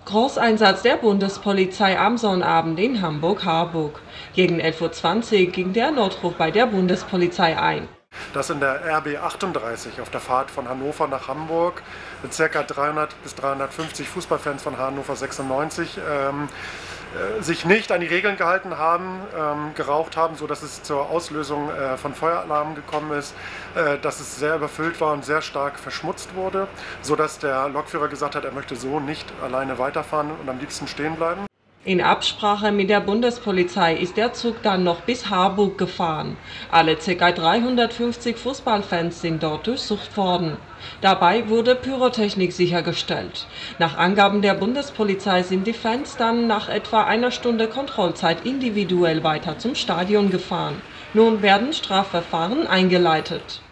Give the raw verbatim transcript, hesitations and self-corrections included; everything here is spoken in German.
Großeinsatz der Bundespolizei am Sonnabend in Hamburg-Harburg. Gegen elf Uhr zwanzig ging der Notruf bei der Bundespolizei ein. Dass in der R B achtunddreißig auf der Fahrt von Hannover nach Hamburg ca. dreihundert bis dreihundertfünfzig Fußballfans von Hannover sechsundneunzig ähm, äh, sich nicht an die Regeln gehalten haben, ähm, geraucht haben, sodass es zur Auslösung äh, von Feueralarmen gekommen ist, äh, dass es sehr überfüllt war und sehr stark verschmutzt wurde, sodass der Lokführer gesagt hat, er möchte so nicht alleine weiterfahren und am liebsten stehen bleiben. In Absprache mit der Bundespolizei ist der Zug dann noch bis Harburg gefahren. Alle ca. dreihundertfünfzig Fußballfans sind dort durchsucht worden. Dabei wurde Pyrotechnik sichergestellt. Nach Angaben der Bundespolizei sind die Fans dann nach etwa einer Stunde Kontrollzeit individuell weiter zum Stadion gefahren. Nun werden Strafverfahren eingeleitet.